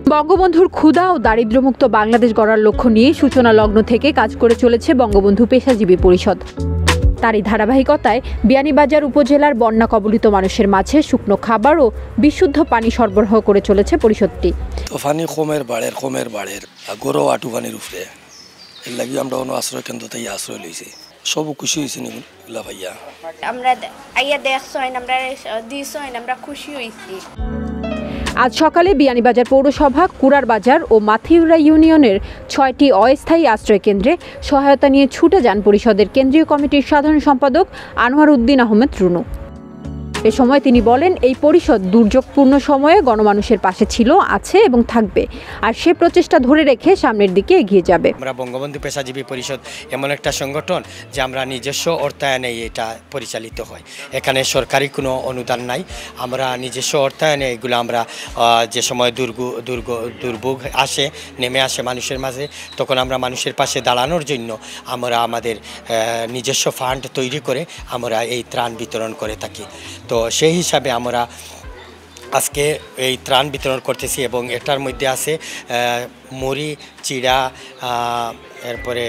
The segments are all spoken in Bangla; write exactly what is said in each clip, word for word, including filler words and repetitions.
বঙ্গবন্ধুর ক্ষুধা ও দারিদ্র্যমুক্ত বাংলাদেশ গড়ার লক্ষ্য নিয়ে সূচনা লগ্ন থেকে কাজ করে চলেছে বঙ্গবন্ধু পেশাজীবী পরিষদ। তারই ধারাবাহিকতায় বিয়ানীবাজার উপজেলার বন্যা কবলিত মানুষের মাঝে শুকনো খাবার ও বিশুদ্ধ পানি সরবরাহ করে চলেছে পরিষদটি। পানি কমের বাড়ের কমের বাড়ের গরু আটু পানির উপরে এর লাগি আমরা অন্য আশ্রয় কেন্দ্র থেকে আশ্রয় লইছি। সব খুশি হয়েছি নিগুলা ভাইয়া, আমরা আইয়া দেখছো আমরা দিছো আমরা খুশি হয়েছি। আজ সকালে বিয়ানীবাজার পৌরসভা কুড়ার বাজার ও মাথিউরা ইউনিয়নের ছয়টি অস্থায়ী আশ্রয় কেন্দ্রে সহায়তা নিয়ে ছুটে যান পরিষদের কেন্দ্রীয় কমিটির সাধারণ সম্পাদক আনোয়ার উদ্দিন আহমেদ রুনু। এ সময় তিনি বলেন, এই পরিষদ দুর্যোগপূর্ণ সময়ে গণমানুষের পাশে ছিল, আছে এবং থাকবে, আর সে প্রচেষ্টা ধরে রেখে সামনের দিকে এগিয়ে যাবে। আমরা বঙ্গবন্ধু পেশাজীবী পরিষদ এমন একটা সংগঠন যে আমরা নিজস্ব অর্থায়নে এটা পরিচালিত হয়। এখানে সরকারি কোনো অনুদান নাই। আমরা নিজস্ব অর্থায়নে এগুলো আমরা যে সময় দুর্গ দুর্গ দুর্ভোগ আসে নেমে আসে মানুষের মাঝে, তখন আমরা মানুষের পাশে দাঁড়ানোর জন্য আমরা আমাদের নিজস্ব ফান্ড তৈরি করে আমরা এই ত্রাণ বিতরণ করে থাকি। তো সেই হিসাবে আমরা আজকে এই ত্রাণ বিতরণ করতেছি এবং এটার মধ্যে আছে মুড়ি, চিড়া, এরপরে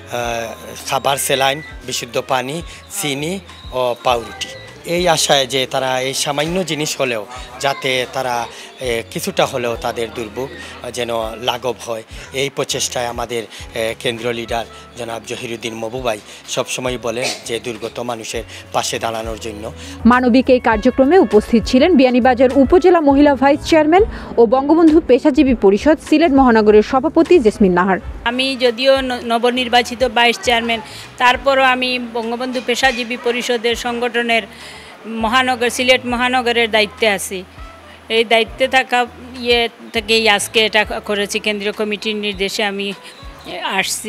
খাবার, স্যালাইন, বিশুদ্ধ পানি, চিনি ও পাউরুটি। এই আশায় যে তারা এই সামান্য জিনিস হলেও যাতে তারা কিছুটা হলেও তাদের দুর্ভোগ যেন লাঘব হয়, এই প্রচেষ্টায় আমাদের কেন্দ্রীয় লিডার জনাব জহিরুদ্দিন মবুভাই সবসময় বলেন যে দুর্গত মানুষের পাশে দাঁড়ানোর জন্য। মানবিক এই কার্যক্রমে উপস্থিত ছিলেন বিয়ানীবাজার উপজেলা মহিলা ভাইস চেয়ারম্যান ও বঙ্গবন্ধু পেশাজীবী পরিষদ সিলেট মহানগরের সভাপতি জেসমিন নাহার। আমি যদিও নবনির্বাচিত ভাইস চেয়ারম্যান, তারপরও আমি বঙ্গবন্ধু পেশাজীবী পরিষদের সংগঠনের মহানগর সিলেট মহানগরের দায়িত্বে আছি। এই দায়িত্বে থাকা ইয়ে থেকেই আজকে এটা করেছি। কেন্দ্রীয় কমিটির নির্দেশে আমি আসছি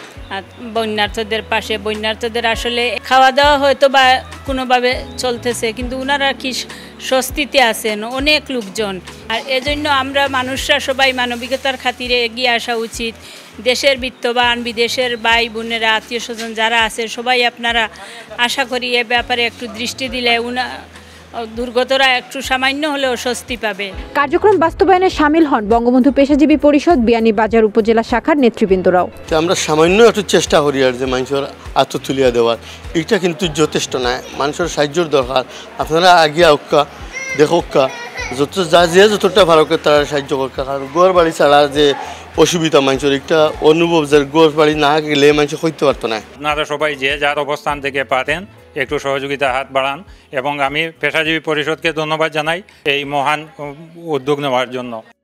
বন্যার্থদের পাশে। বন্যার্থদের আসলে খাওয়া দাওয়া হয়তো বা কোনোভাবে চলতেছে, কিন্তু ওনারা কি স্বস্তিতে আছেন অনেক লোকজন। আর এজন্য আমরা মানুষরা সবাই মানবিকতার খাতিরে এগিয়ে আসা উচিত। দেশের বিত্তবান বিদেশের ভাই বোনেরা আত্মীয় স্বজন যারা আছে সবাই আপনারা আশা করি এ ব্যাপারে একটু দৃষ্টি দিলে উনা দুর্গতরা একটু সামান্য হলেও স্বস্তি পাবে। কার্যক্রম বাস্তবায়নে সামিল হন বঙ্গবন্ধু পেশাজীবী পরিষদ বিয়ানীবাজার উপজেলা শাখার নেতৃবৃন্দরাও। আমরা সামান্য একটু চেষ্টা করি আর যে মানুষের আত্ম তুলিয়া দেওয়ার, এটা কিন্তু যথেষ্ট নয়। মানুষের সাহায্যের দরকার। আপনারা আগিয়া উক্কা দেখোক্কা যত যা যে যতটা ভারকে তারা সাহায্য করকা। কারণ গোয়ার বাড়ি ছাড়া যে অসুবিধা মানুষের একটা অনুভব, যে গোয়ার বাড়ি না গেলে মানুষ হইতে পারতো না। আপনারা সবাই যে যার অবস্থান থেকে পারেন একটু সহযোগিতা হাত বাড়ান, এবং আমি পেশাজীবী পরিষদকে ধন্যবাদ জানাই এই মহান উদ্যোগ নেওয়ার জন্য।